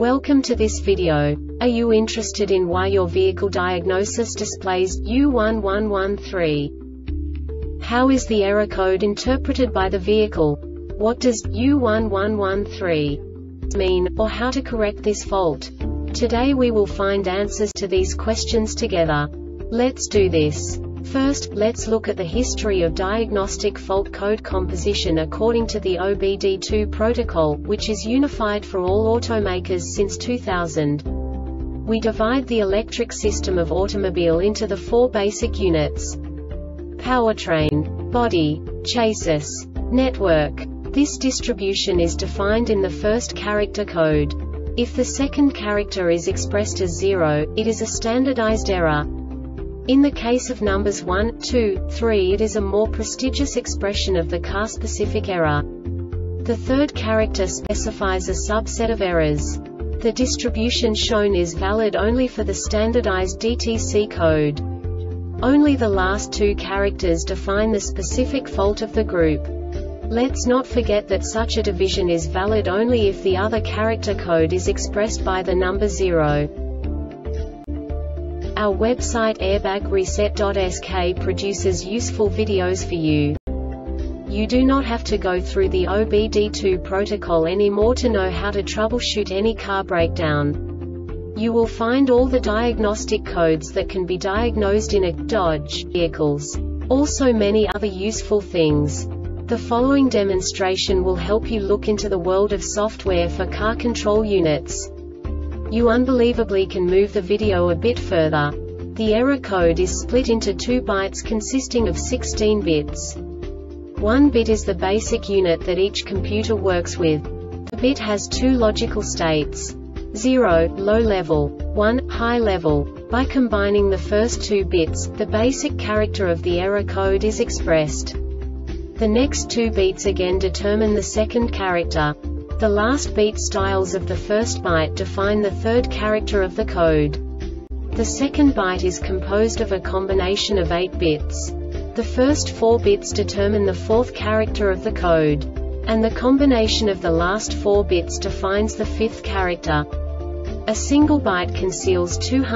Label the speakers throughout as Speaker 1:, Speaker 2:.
Speaker 1: Welcome to this video. Are you interested in why your vehicle diagnosis displays U1113? How is the error code interpreted by the vehicle? What does U1113 mean, or how to correct this fault? Today we will find answers to these questions together. Let's do this. First, let's look at the history of diagnostic fault code composition according to the OBD2 protocol, which is unified for all automakers since 2000. We divide the electric system of automobile into the four basic units: powertrain, body, chassis, network. This distribution is defined in the first character code. If the second character is expressed as 0, it is a standardized error. In the case of numbers 1, 2, 3, it is a more prestigious expression of the car-specific error. The third character specifies a subset of errors. The distribution shown is valid only for the standardized DTC code. Only the last two characters define the specific fault of the group. Let's not forget that such a division is valid only if the other character code is expressed by the number 0. Our website airbagreset.sk produces useful videos for you. You do not have to go through the OBD2 protocol anymore to know how to troubleshoot any car breakdown. You will find all the diagnostic codes that can be diagnosed in a Dodge vehicles. Also many other useful things. The following demonstration will help you look into the world of software for car control units. You unbelievably can move the video a bit further. The error code is split into 2 bytes consisting of 16 bits. 1 bit is the basic unit that each computer works with. The bit has 2 logical states: 0, low level, 1, high level. By combining the first 2 bits, the basic character of the error code is expressed. The next 2 beats again determine the second character. The last beat styles of the first byte define the third character of the code. The second byte is composed of a combination of 8 bits. The first 4 bits determine the fourth character of the code. And the combination of the last 4 bits defines the fifth character. A single byte conceals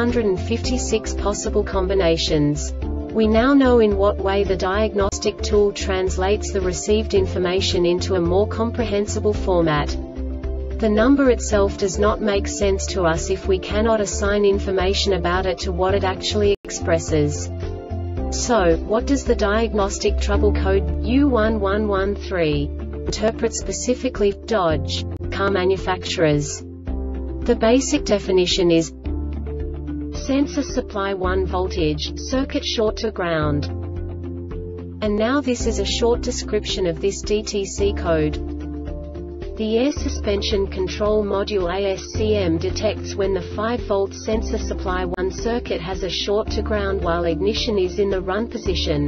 Speaker 1: 256 possible combinations. We now know in what way the diagnostic tool translates the received information into a more comprehensible format. The number itself does not make sense to us if we cannot assign information about it to what it actually expresses. So, what does the diagnostic trouble code U1113 interpret specifically for Dodge car manufacturers? The basic definition is: sensor supply 1 voltage, circuit short to ground. And now this is a short description of this DTC code. The air suspension control module ASCM detects when the 5-volt sensor supply 1 circuit has a short to ground while ignition is in the run position.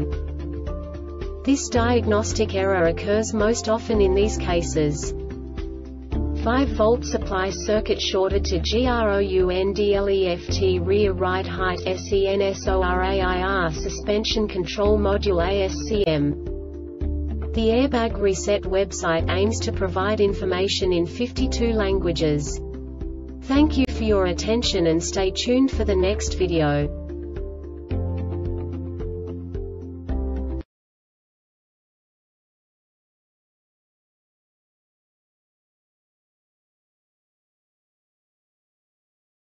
Speaker 1: This diagnostic error occurs most often in these cases: 5-volt supply circuit shorted to groundleft rear right height SENSORAIR suspension control module ASCM. The Airbag Reset website aims to provide information in 52 languages. Thank you for your attention and stay tuned for the next video.